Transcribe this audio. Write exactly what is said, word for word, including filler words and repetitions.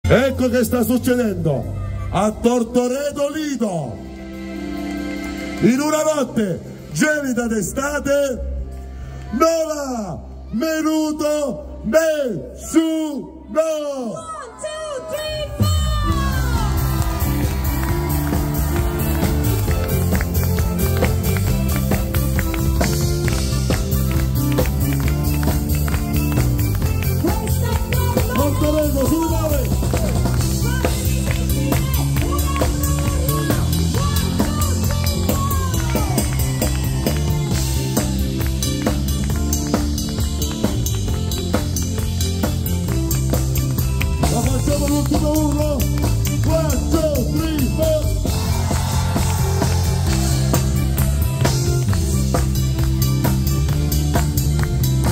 Ecco che sta succedendo a Tortoreto Lido. In una notte gelida d'estate non ha venuto nessuno. One, two, three, four. Tortoreto, si muove! La facciamo l'ultimo urlo!